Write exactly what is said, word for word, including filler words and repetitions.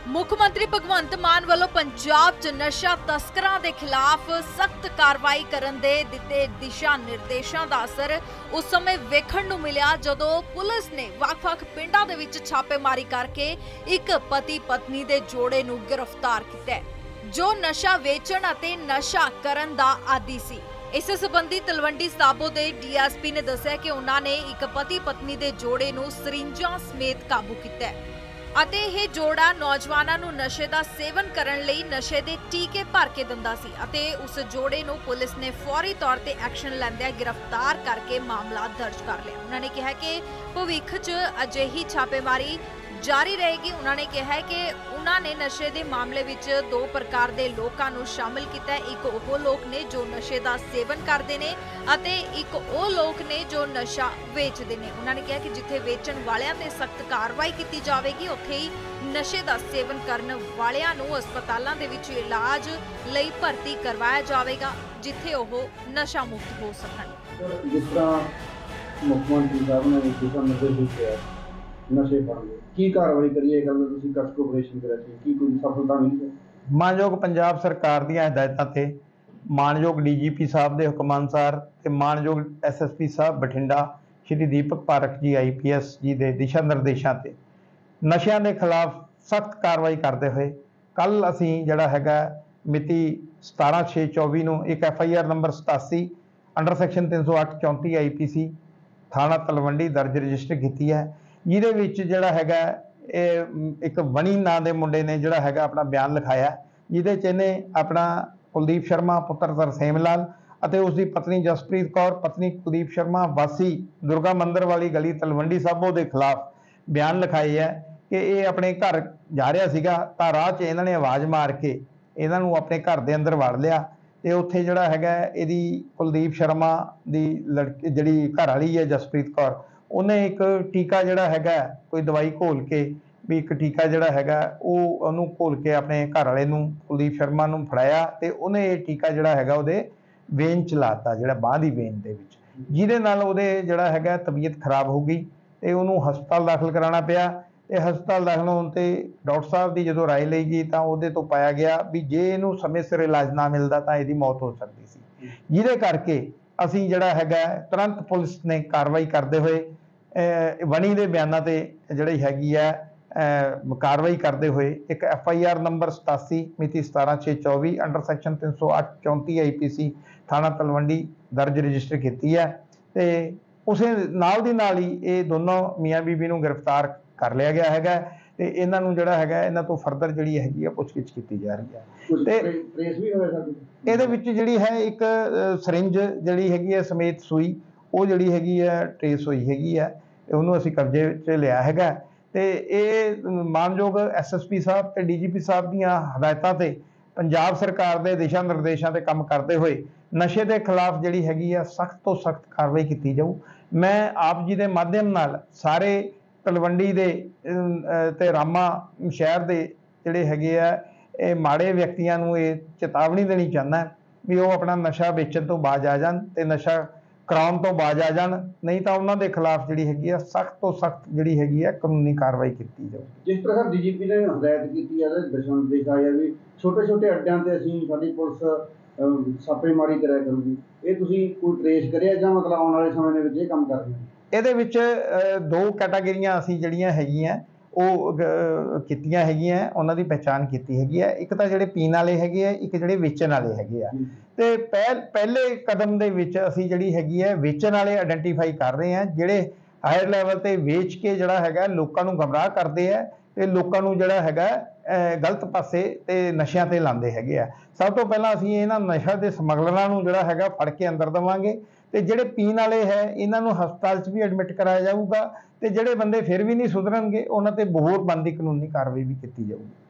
ਮੁੱਖ ਮੰਤਰੀ ਭਗਵੰਤ ਮਾਨ ਵੱਲੋਂ ਪੰਜਾਬ 'ਚ ਨਸ਼ਾ ਤਸਕਰਾਂ ਦੇ ਖਿਲਾਫ ਸਖਤ ਕਾਰਵਾਈ ਕਰਨ ਦੇ ਦਿੱਤੇ ਦਿਸ਼ਾ ਨਿਰਦੇਸ਼ਾਂ ਦਾ ਅਸਰ ਉਸ ਸਮੇਂ ਵੇਖਣ ਨੂੰ ਮਿਲਿਆ ਜਦੋਂ ਪੁਲਿਸ ਨੇ ਵੱਖ-ਵੱਖ ਪਿੰਡਾਂ ਦੇ ਵਿੱਚ ਛਾਪੇਮਾਰੀ ਕਰਕੇ ਇੱਕ ਪਤੀ ਪਤਨੀ ਦੇ ਜੋੜੇ ਨੂੰ ਗ੍ਰਿਫਤਾਰ ਕੀਤਾ ਜੋ ਨਸ਼ਾ ਵੇਚਣ ਅਤੇ ਨਸ਼ਾ ਕਰਨ ਦਾ ਆਦੀ ਸੀ। ਇਸ ਸੰਬੰਧੀ ਤਲਵੰਡੀ ਸਾਬੋ ਦੇ ਡੀਐਸਪੀ ਨੇ ਦੱਸਿਆ ਕਿ ਉਹਨਾਂ ਨੇ ਇੱਕ ਪਤੀ ਪਤਨੀ ਦੇ ਜੋੜੇ ਨੂੰ ਸਰਿੰਜਾਂ ਸਮੇਤ ਕਾਬੂ ਕੀਤਾ ਅਤੇ ਇਹ ਜੋੜਾ ਨੌਜਵਾਨਾਂ ਨੂੰ ਨਸ਼ੇ ਦਾ ਸੇਵਨ ਕਰਨ ਲਈ ਨਸ਼ੇ ਦੇ ਟੀਕੇ ਭਰ ਕੇ ਦਿੰਦਾ ਸੀ ਅਤੇ ਉਸ ਜੋੜੇ ਨੂੰ ਪੁਲਿਸ ਨੇ ਫੌਰੀ ਤੌਰ ਤੇ ਐਕਸ਼ਨ ਲੈਂਦਿਆਂ ਗ੍ਰਿਫਤਾਰ ਕਰਕੇ ਮਾਮਲਾ ਦਰਜ ਕਰ ਲਿਆ। ਉਹਨਾਂ ਨੇ ਕਿਹਾ ਕਿ ਭਵਿੱਖ 'ਚ ਅਜਿਹੀ ਛਾਪੇਮਾਰੀ ਜਾਰੀ रहेगी। उन्होंने कहा है कि उन्होंने नशे के मामले विच दो प्रकार के लोगों को शामिल किया। एक वो लोग ने जो नशे का सेवन करते हैं अते एक वो लोग ने जो नशा वेचते हैं। उन्होंने कहा कि जिथे वेचण वालियां ते सख्त कार्रवाई की जाएगी उत्थे ही नशे का सेवन करने वालियां नूं अस्पतालों दे विच इलाज लई भर्ती करवाया जाएगा जिथे वो नशा मुक्त हो सकन। जिस तरह मुख्यमंत्री साहब ने दिशा निर्देश दिए नशे पर की कार्रवाई करिए गल तुसीं कस कोऑपरेशन करा सी की कोई सफलता मिली है। मानयोग पंजाब सरकार दी हिदायतां ते मानयोग डीजीपी साहब के हुक्म अनुसार ते मानयोग एसएसपी साहब बठिंडा श्री दीपक पारक जी आईपीएस जी के दिशा निर्देशों से नशियां के खिलाफ सख्त कार्रवाई करते हुए कल असीं जिहड़ा हैगा मिति सतारह छे चौबी नूं एक एफ आई आर नंबर सतासी अंडर सैक्शन तीन सौ अठ चौंती आई पी सी थाना तलवंडी दर्ज रजिस्टर की है जिहदे विच जिहड़ा हैगा एक बनी नां दे मुंडे ने जिहड़ा हैगा अपना बयान लिखाया जिहदे च इहने अपना कुलदीप शर्मा पुत्र तरसेम लाल अते उसकी पत्नी जसप्रीत कौर पत्नी कुलदीप शर्मा वासी दुर्गा मंदिर वाली गली तलवंडी साबो के खिलाफ बयान लिखाए है कि ये अपने घर जा रहा सीगा तां राह च इन्हां ने आवाज़ मार के इन्हां नूं अपने घर के अंदर वड़ लिया ते उत्थे जिहड़ा हैगा इहदी कुलदीप शर्मा दी लड़की जिहड़ी घर वाली है जसप्रीत कौर उन्हें एक टीका जिहड़ा हैगा कोई दवाई घोल के भी एक टीका जिहड़ा हैगा वो घोल के अपने घर वाले नूं कुलदीप शर्मा नूं फड़ाया ते उन्हें ये टीका जिहड़ा हैगा उहदे वेन च लाता जिहड़ा बांह दी वेन दे विच जिहदे नाल उहदे जिहड़ा हैगा तबीयत खराब हो गई ते उहनूं हस्पताल दाखल कराना पिया ते हस्पताल दाखल होण ते डॉक्टर साहब की जदों राय लई गई तां उहदे तों पाया गया भी जे इहनूं समय सिर इलाज ना मिलदा तां इहदी मौत हो सकदी सी जिहदे करके असीं जिहड़ा हैगा तुरंत पुलिस ने कार्रवाई करते हुए बनी के बयानों से जिहड़ी हैगी है कार्रवाई करते हुए एक एफ आई आर नंबर सतासी मिति सतारह छे चौबी अंडर सैक्शन तीन सौ अठ चौंती आई पी सी थाना तलवंडी दर्ज रजिस्टर की है तो उस नाल दी नाल ही ये दोनों मियाँ बीबी नूं गिरफ्तार कर लिया गया है ते इन्हां नूं जिहड़ा हैगा इन्हां तों फरदर जिहड़ी हैगी है पुछगिछ की जा रही है ते इहदे विच जिहड़ी है एक सरिंज जिहड़ी हैगी है समेत सूई वो जिहड़ी हैगी है ट्रेस हुई हैगी है उन्होंने असीं कब्जे च लिया हैगा ते ये मानयोग एस एस पी साहब ते डी जी पी साहब दीआं हदायतां ते पंजाब सरकार के दिशा निर्देशों से काम करते हुए नशे के खिलाफ जिहड़ी हैगी है सख्त तो सख्त कार्रवाई की जाऊ। मैं आप जी के माध्यम नाल सारे तलवंडी दे ते रामा शहर के जिहड़े हैगे आ ये माड़े व्यक्तियों नूं ये चेतावनी देनी चाहना भी वो अपना नशा बेचण तो बाज आ जाण ते नशा कराउण तो बाज आ जाण नहीं तो उन्होंने खिलाफ जिहड़ी हैगी है सख्त तो सख्त जिहड़ी हैगी है कानूनी कार्रवाई की जाऊ। जिस तरह डीजीपी ने हदायत की है दिशा निर्देश आया भी छोटे छोटे अड्डियां ते असीं साडी पुलिस छापेमारी कराया करूगी ये तुसीं कोई ट्रेस करिया जां मतलब आउण वाले समय दे विच इह काम कर रहे हो। इहदे विच दो कैटागरीआं असीं जिहड़ियां हैगीआं ਉਹ ਕੀਤੀਆਂ ਹੈਗੀਆਂ ਉਹਨਾਂ ਦੀ ਪਹਿਚਾਣ ਕੀਤੀ ਹੈਗੀ ਹੈ। ਇੱਕ ਤਾਂ ਜਿਹੜੇ ਪੀਣ ਵਾਲੇ ਹੈਗੇ ਆ ਇੱਕ ਜਿਹੜੇ ਵੇਚਣ ਵਾਲੇ ਹੈਗੇ ਆ ਤੇ ਪਹਿਲ ਪਹਿਲੇ ਕਦਮ ਦੇ ਵਿੱਚ ਅਸੀਂ ਜਿਹੜੀ ਹੈਗੀ ਹੈ ਵੇਚਣ ਵਾਲੇ ਆਇਡੈਂਟੀਫਾਈ ਕਰ ਰਹੇ ਹਾਂ ਜਿਹੜੇ ਹਾਇਰ ਲੈਵਲ ਤੇ ਵੇਚ ਕੇ ਜਿਹੜਾ ਹੈਗਾ ਲੋਕਾਂ ਨੂੰ ਗਮਰਾਹ ਕਰਦੇ ਆ ਤੇ ਲੋਕਾਂ ਨੂੰ ਜਿਹੜਾ ਹੈਗਾ ਗਲਤ ਪਾਸੇ ਤੇ ਨਸ਼ਿਆਂ ਤੇ ਲਾਉਂਦੇ ਹੈਗੇ ਆ। ਸਭ ਤੋਂ ਪਹਿਲਾਂ ਅਸੀਂ ਇਹਨਾਂ ਨਸ਼ਾ ਦੇ ਸਮਗਲਰਾਂ ਨੂੰ ਜਿਹੜਾ ਹੈਗਾ ਫੜ ਕੇ ਅੰਦਰ ਦੇਵਾਂਗੇ ਤੇ ਜਿਹੜੇ ਪੀਣ ਵਾਲੇ ਹੈ ਇਹਨਾਂ ਨੂੰ ਹਸਪਤਾਲ 'ਚ ਵੀ ਐਡਮਿਟ कराया जाऊगा ਤੇ ਜਿਹੜੇ ਬੰਦੇ ਫਿਰ ਵੀ ਨਹੀਂ ਸੁਧਰਨਗੇ ਉਹਨਾਂ ਤੇ ਬਹੁਤ ਬਣਦੀ ਕਾਨੂੰਨੀ ਕਾਰਵਾਈ ਵੀ ਕੀਤੀ ਜਾਊਗੀ।